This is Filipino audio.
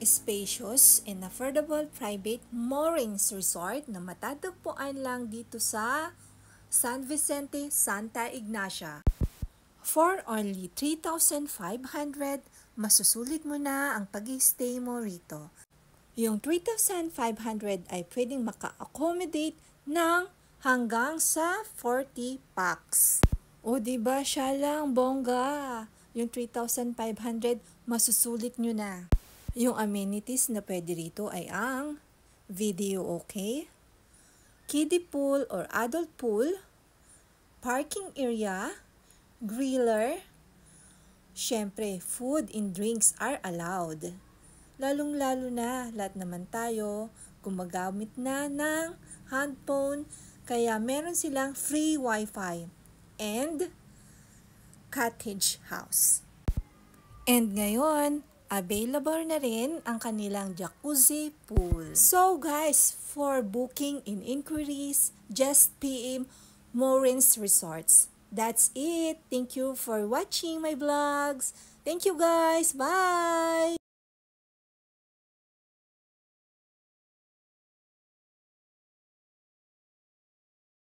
spacious and affordable private moorings resort na matatagpuan lang dito sa San Vicente, Santa Ignacia. For only 3,500, masusulit mo na ang pag-stay mo rito. Yung 3,500 ay pwedeng maka-accommodate ng hanggang sa 40 packs. O diba siya lang, bongga? Yung 3,500, masusulit nyo na. Yung amenities na pwede rito ay ang video okay, kiddie pool or adult pool, parking area, griller, syempre food and drinks are allowed. Lalong-lalo na lahat naman tayo gumagamit na ng handphone, kaya meron silang free wifi and cottage house. And ngayon, available na rin ang kanilang jacuzzi pool. So guys, for booking and inquiries, just PM Moorings Resorts. That's it. Thank you for watching my vlogs. Thank you guys. Bye!